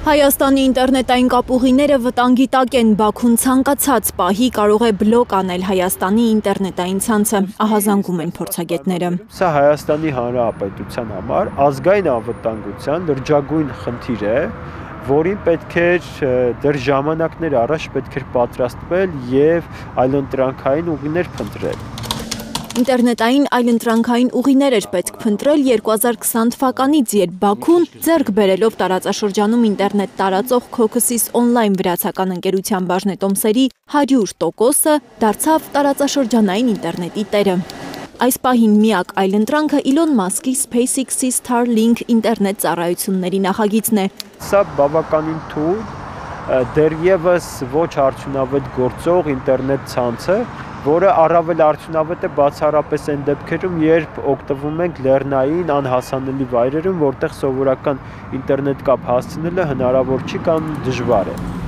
Հայաստանի ինտերնետային կապուղիները վտանգի տակ են, Բաքուն ցանկացած պահի կարող է բլոկ անել Հայաստանի ինտերնետային ցանցը, ահազանգում են փորձագետները։ Սա Հայաստանի Հանրապետության համար ազգային անվտանգության լրջագույն խնդիր է, որին պետք է դեռ ժամանակներ առաջ պետք է պատրաստվել եւ այլընտրանքային ուղիներ փնտրել։ Ինտերնետային այլընտրանքային ուղիներ էր պետք փնտրել 2020 թվականից, երբ Բաքուն ձեռք բերելով տարածաշրջանում ինտերնետ տարածող Caucasus Online վրացական ընկերության բաժնետոմսերի 100%-ը դարձավ տարածաշրջանային ինտերնետի տերը։ Այս պահին միակ այլընտրանքը Իլոն Մասկի SpaceX-ի Starlink ինտերնետ ծառայությունների նախագիծն է։ Սա բավականին թույլ, դեռևս ոչ արդյունավետ գործող ինտերնետ ցանց է, որը առավել արդյունավետ է բացառապես այն դեպքերում, երբ օգտվում ենք լեռնային անհասանելի վայրերում, որտեղ սովորական ինտերնետ կապ հասցնելը հնարավոր չի կամ դժվար է։